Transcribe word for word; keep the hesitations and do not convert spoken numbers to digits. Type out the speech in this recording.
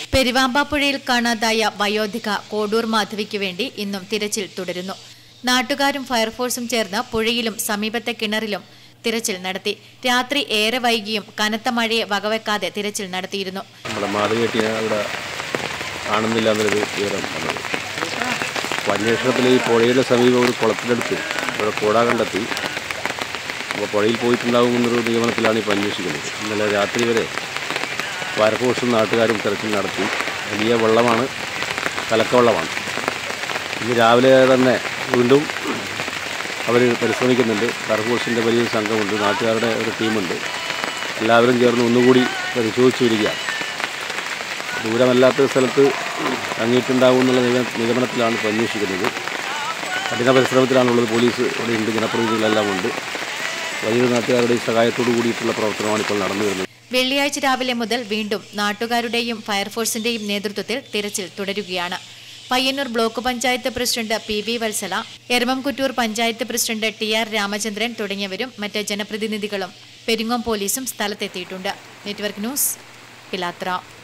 പെരുവാമ്പാപ്പുഴയിൽ കാണാതായ വയോധിക കോഡൂർ മാധവിക്ക് വേണ്ടി ഇന്നും തിരച്ചിൽ തുടരുന്നു. നാട്ടുകാരും ഫയർഫോഴ്സും ചേർന്ന് പുഴയിലും സമീപത്തെ കിണറിലും തിരച്ചിൽ നടത്തി. രാത്രി ഏറെ വൈകിയും കനത്ത മഴയെ വകവെക്കാതെ തിരച്ചിൽ നടത്തിയിരുന്നു. അന്വേഷണത്തിൽ ഈ പുഴയുടെ സമീപം ഒരു കുളത്തിനടുത്ത് ഇവിടെ കൂടാ കണ്ടെത്തി. അപ്പോൾ പുഴയിൽ പോയിട്ടുണ്ടാകുമെന്നൊരു നിഗമനത്തിലാണ് ഇപ്പോൾ അന്വേഷിക്കുന്നത്. ഇന്നലെ രാത്രി വരെ ഫയർഫോഴ്സും നാട്ടുകാരും തെരച്ചിൽ നടത്തി. വലിയ വെള്ളമാണ്, കലക്കവെള്ളമാണ്. ഇന്ന് രാവിലെ തന്നെ വീണ്ടും അവർ പരിശ്രമിക്കുന്നുണ്ട്. ഫയർഫോഴ്സിൻ്റെ വലിയൊരു സംഘമുണ്ട്, നാട്ടുകാരുടെ ഒരു ടീമുണ്ട്. എല്ലാവരും ചേർന്ന് ഒന്നുകൂടി പരിശോധിച്ചു വരികയാണ്. ദൂരമല്ലാത്ത സ്ഥലത്ത് തങ്ങിയിട്ടുണ്ടാകുമെന്നുള്ള നിഗമനത്തിലാണ് ഇപ്പോൾ അന്വേഷിക്കുന്നത്. കഠിന പരിശ്രമത്തിലാണുള്ളത്. പോലീസ് ഇവിടെ ഉണ്ട്, ജനപ്രതിനിധികളെല്ലാം ഉണ്ട്. വലിയൊരു നാട്ടുകാരുടെ സഹായത്തോടു കൂടിയിട്ടുള്ള പ്രവർത്തനമാണ് ഇപ്പോൾ നടന്നു വരുന്നത്. വെള്ളിയാഴ്ച രാവിലെ മുതൽ വീണ്ടും നാട്ടുകാരുടെയും ഫയർഫോഴ്സിന്റെയും നേതൃത്വത്തിൽ തിരച്ചിൽ തുടരുകയാണ്. Payyanur block panchayat president P V Vatsala, Eramamkuttur panchayat president T R Ramachandran തുടങ്ങിയവരും മറ്റ് ജനപ്രതിനിധികളും പെരിങ്ങോം പോലീസും സ്ഥലത്തെത്തിയിട്ടുണ്ട്. നെറ്റ്വർക്ക് ന്യൂസ്, പിലാത്ര.